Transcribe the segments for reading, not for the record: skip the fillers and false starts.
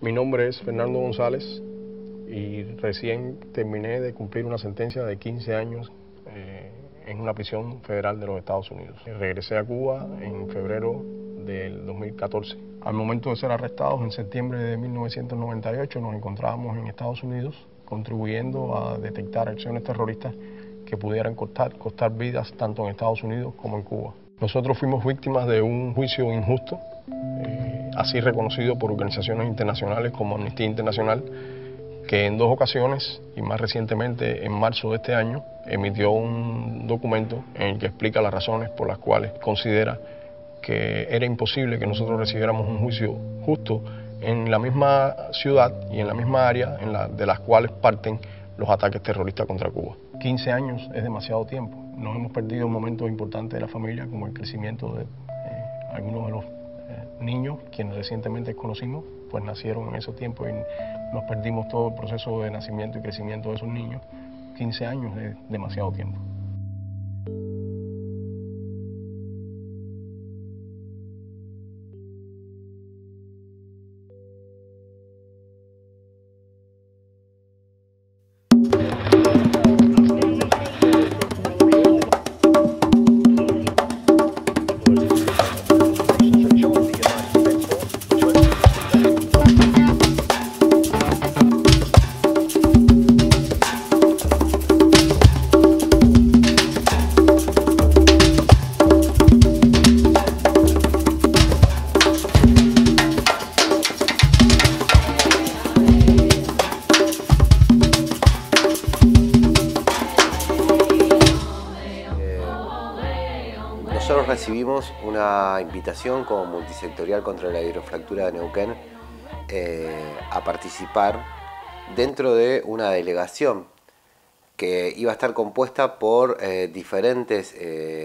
Mi nombre es Fernando González y recién terminé de cumplir una sentencia de 15 años en una prisión federal de los Estados Unidos. Regresé a Cuba en febrero del 2014. Al momento de ser arrestados en septiembre de 1998 nos encontrábamos en Estados Unidos contribuyendo a detectar acciones terroristas que pudieran costar vidas tanto en Estados Unidos como en Cuba. Nosotros fuimos víctimas de un juicio injusto, así reconocido por organizaciones internacionales como Amnistía Internacional, que en 2 ocasiones, y más recientemente en marzo de este año, emitió un documento en el que explica las razones por las cuales considera que era imposible que nosotros recibiéramos un juicio justo en la misma ciudad y en la misma área de las cuales parten los ataques terroristas contra Cuba. 15 años es demasiado tiempo. Nos hemos perdido momentos importantes de la familia, como el crecimiento de algunos de los niños, quienes recientemente conocimos, pues nacieron en esos tiempos y nos perdimos todo el proceso de nacimiento y crecimiento de esos niños. 15 años es demasiado tiempo. Nosotros recibimos una invitación como Multisectorial contra la Hidrofractura de Neuquén a participar dentro de una delegación que iba a estar compuesta por diferentes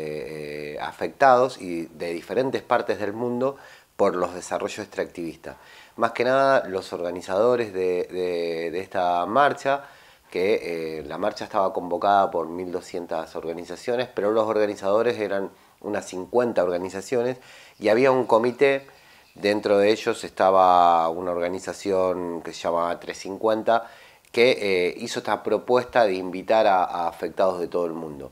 afectados y de diferentes partes del mundo por los desarrollos extractivistas. Más que nada los organizadores de esta marcha, que la marcha estaba convocada por 1.200 organizaciones, pero los organizadores eran unas 50 organizaciones y había un comité. Dentro de ellos estaba una organización que se llama 350 que hizo esta propuesta de invitar a afectados de todo el mundo.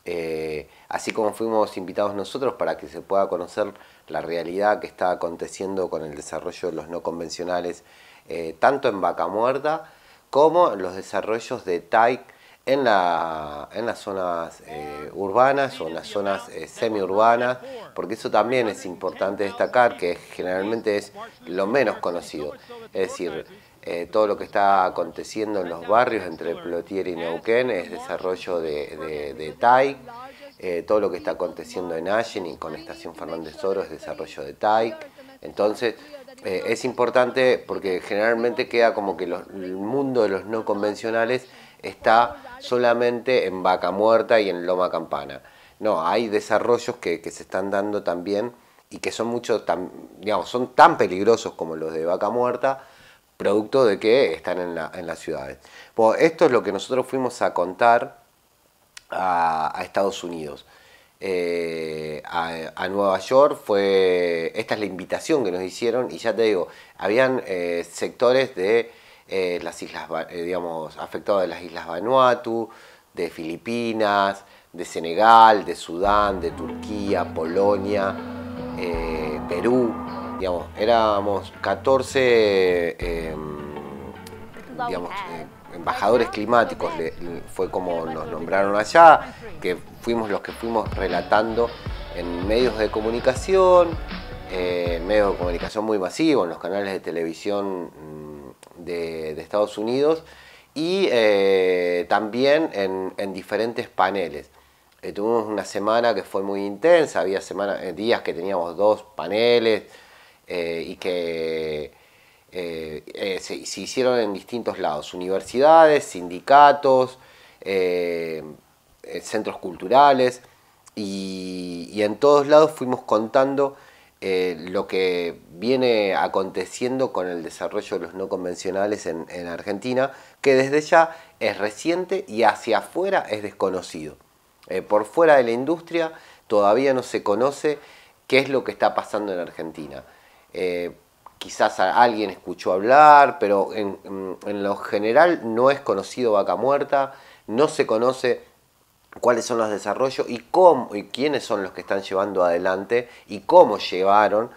Así como fuimos invitados nosotros para que se pueda conocer la realidad que está aconteciendo con el desarrollo de los no convencionales, tanto en Vaca Muerta como en los desarrollos de TAIC en las zonas urbanas o en las zonas semiurbanas, porque eso también es importante destacar, que generalmente es lo menos conocido. Es decir, todo lo que está aconteciendo en los barrios entre Plotier y Neuquén es desarrollo de TAIC, todo lo que está aconteciendo en Allen y con Estación Fernández Oro es desarrollo de TAIC. Entonces es importante porque generalmente queda como que el mundo de los no convencionales está solamente en Vaca Muerta y en Loma Campana. No, hay desarrollos que se están dando también y que son son tan peligrosos como los de Vaca Muerta, producto de que están en las ciudades. Bueno, esto es lo que nosotros fuimos a contar a Estados Unidos. A Nueva York esta es la invitación que nos hicieron y ya te digo, habían sectores de las islas, afectados de las islas Vanuatu, de Filipinas, de Senegal, de Sudán, de Turquía, Polonia, Perú. Éramos 14 embajadores climáticos, fue como nos nombraron allá, que fuimos los que fuimos relatando en medios de comunicación muy masivos, en los canales de televisión de Estados Unidos y también en diferentes paneles. Tuvimos una semana que fue muy intensa, había días que teníamos 2 paneles y que se hicieron en distintos lados, universidades, sindicatos, centros culturales y en todos lados fuimos contando lo que viene aconteciendo con el desarrollo de los no convencionales en Argentina, que desde ya es reciente y hacia afuera es desconocido. Por fuera de la industria todavía no se conoce qué es lo que está pasando en Argentina. quizás alguien escuchó hablar, pero en lo general no es conocido Vaca Muerta, no se conoce cuáles son los desarrollos y cómo y quiénes son los que están llevando adelante y cómo llevaron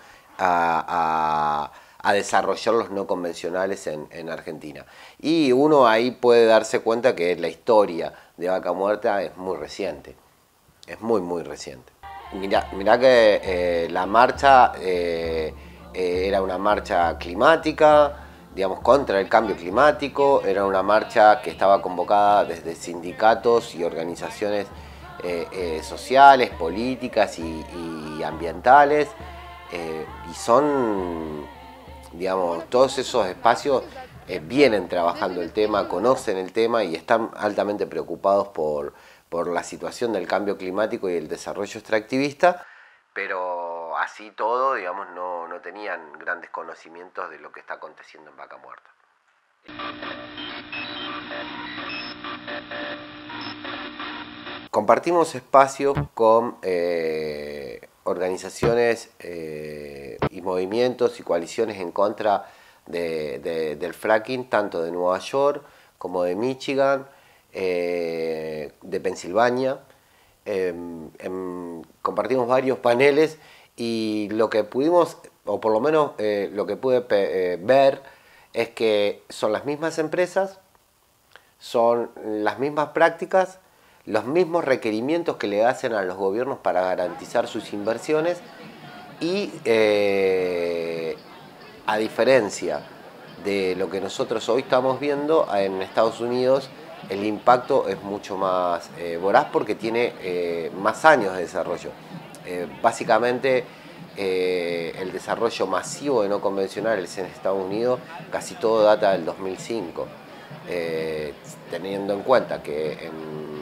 a desarrollar los no convencionales en Argentina. Y uno ahí puede darse cuenta que la historia de Vaca Muerta es muy reciente, es muy reciente. Mirá que la marcha era una marcha climática, digamos, contra el cambio climático, era una marcha que estaba convocada desde sindicatos y organizaciones sociales, políticas y ambientales, y son, digamos, todos esos espacios vienen trabajando el tema, conocen el tema y están altamente preocupados por la situación del cambio climático y el desarrollo extractivista, pero así todo, digamos, no tenían grandes conocimientos de lo que está aconteciendo en Vaca Muerta. Compartimos espacios con organizaciones y movimientos y coaliciones en contra del fracking, tanto de Nueva York como de Michigan, de Pensilvania. Compartimos varios paneles y lo que pudimos, o por lo menos lo que pude ver, es que son las mismas empresas, son las mismas prácticas, los mismos requerimientos que le hacen a los gobiernos para garantizar sus inversiones y a diferencia de lo que nosotros hoy estamos viendo, en Estados Unidos el impacto es mucho más voraz porque tiene más años de desarrollo. Básicamente el desarrollo masivo de no convencionales en Estados Unidos casi todo data del 2005, teniendo en cuenta que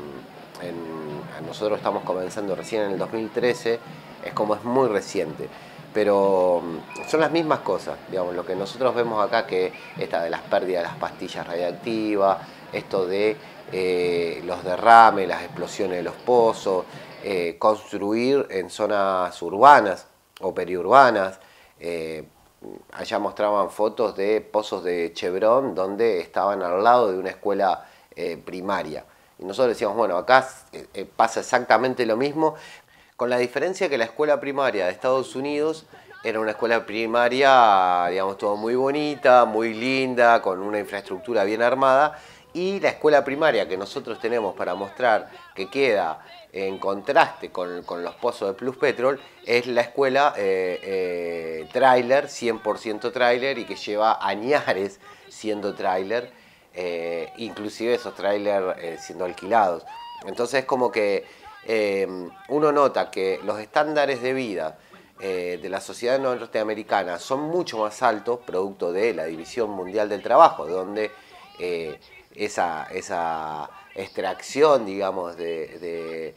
nosotros estamos comenzando recién en el 2013, es muy reciente. Pero son las mismas cosas, digamos, lo que nosotros vemos acá, que esta de las pérdidas de las pastillas radiactivas, esto de los derrames, las explosiones de los pozos, construir en zonas urbanas o periurbanas. Allá mostraban fotos de pozos de Chevron donde estaban al lado de una escuela primaria. Y nosotros decíamos, bueno, acá pasa exactamente lo mismo, con la diferencia que la escuela primaria de Estados Unidos era una escuela primaria, digamos, todo muy bonita, muy linda, con una infraestructura bien armada, y la escuela primaria que nosotros tenemos para mostrar que queda en contraste con los pozos de Plus Petrol es la escuela tráiler, 100% tráiler, y que lleva añares siendo tráiler, inclusive esos tráiler siendo alquilados. Entonces como que uno nota que los estándares de vida de la sociedad norteamericana son mucho más altos, producto de la División Mundial del Trabajo, donde esa extracción, digamos, de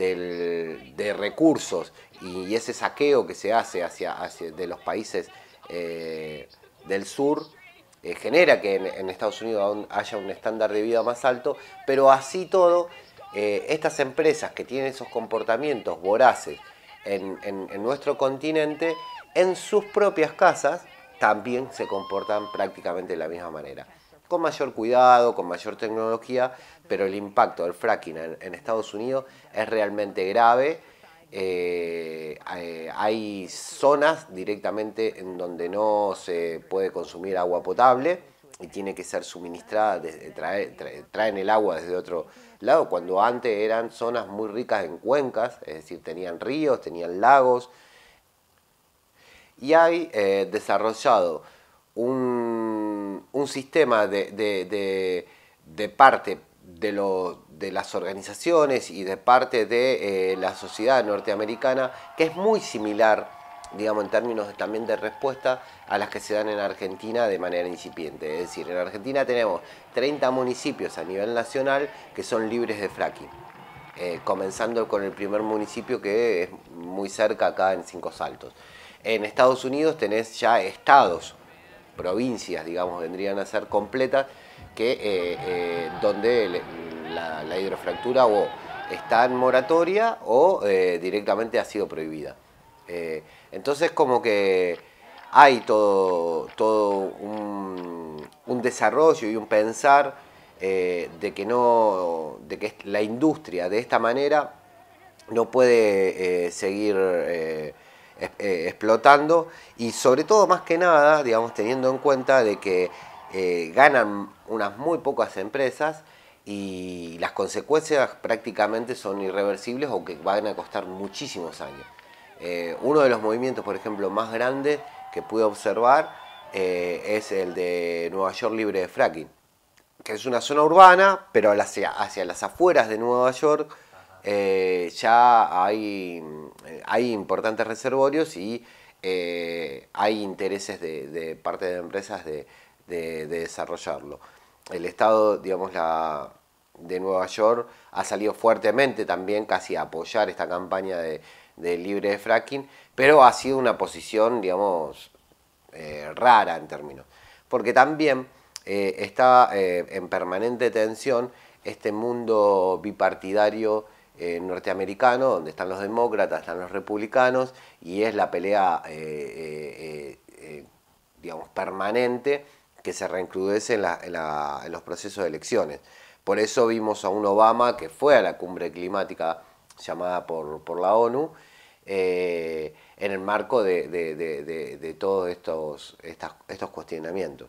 recursos y ese saqueo que se hace de los países del sur, genera que en Estados Unidos haya un estándar de vida más alto, pero así todo, estas empresas que tienen esos comportamientos voraces en nuestro continente, en sus propias casas también se comportan prácticamente de la misma manera. Con mayor cuidado, con mayor tecnología, pero el impacto del fracking en Estados Unidos es realmente grave. Hay zonas directamente en donde no se puede consumir agua potable y tiene que ser suministrada, traen el agua desde otro lado, cuando antes eran zonas muy ricas en cuencas, es decir, tenían ríos, tenían lagos, y hay desarrollado un sistema de parte de las organizaciones y de parte de la sociedad norteamericana, que es muy similar, digamos, en términos también de respuesta a las que se dan en Argentina de manera incipiente. Es decir, en Argentina tenemos 30 municipios a nivel nacional que son libres de fracking, comenzando con el primer municipio que es muy cerca, acá en Cinco Saltos. En Estados Unidos tenés ya estados, provincias, digamos, vendrían a ser completas, que donde la hidrofractura o está en moratoria o directamente ha sido prohibida. Entonces como que hay todo un desarrollo y un pensar de que la industria de esta manera no puede seguir explotando, y sobre todo, más que nada, digamos, teniendo en cuenta de que ganan unas muy pocas empresas y las consecuencias prácticamente son irreversibles o que van a costar muchísimos años. Uno de los movimientos, por ejemplo, más grandes que pude observar es el de Nueva York libre de fracking, que es una zona urbana, pero hacia las afueras de Nueva York ya hay importantes reservorios y hay intereses de parte de empresas de desarrollarlo. El Estado, digamos, de Nueva York ha salido fuertemente también casi a apoyar esta campaña de libre de fracking, pero ha sido una posición, digamos, rara en términos, porque también está en permanente tensión este mundo bipartidario norteamericano, donde están los demócratas, están los republicanos, y es la pelea digamos, permanente, que se recrudece en los procesos de elecciones. Por eso vimos a un Obama que fue a la cumbre climática llamada por la ONU, en el marco de todos estos cuestionamientos.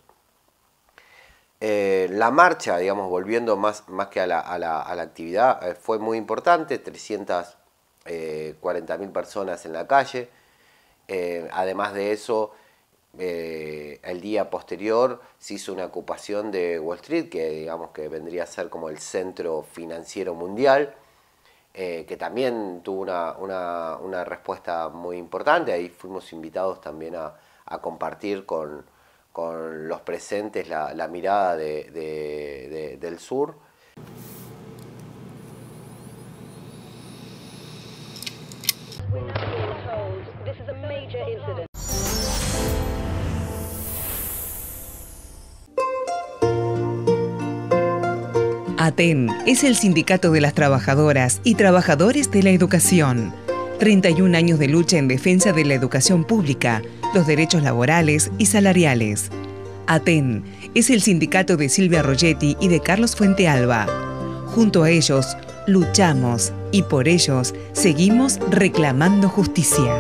La marcha, digamos, volviendo más que a la actividad, fue muy importante, 340.000 personas en la calle. Además de eso, el día posterior se hizo una ocupación de Wall Street, que digamos que vendría a ser como el centro financiero mundial, que también tuvo una respuesta muy importante. Ahí fuimos invitados también a compartir con los presentes la mirada del sur. ATEN es el sindicato de las trabajadoras y trabajadores de la educación. 31 años de lucha en defensa de la educación pública, los derechos laborales y salariales. ATEN es el sindicato de Silvia Rogetti y de Carlos Fuentealba. Junto a ellos, luchamos y por ellos seguimos reclamando justicia.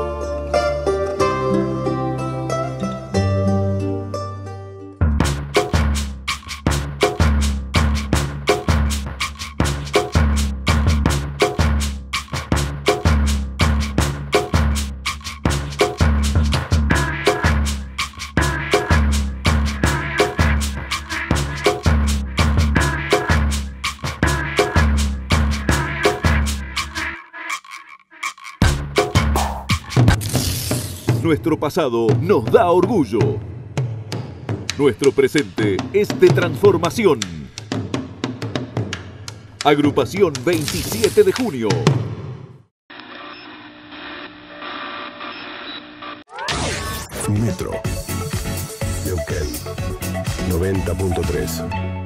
Nuestro pasado nos da orgullo. Nuestro presente es de transformación. Agrupación 27 de junio. Metro. De OK 90.3.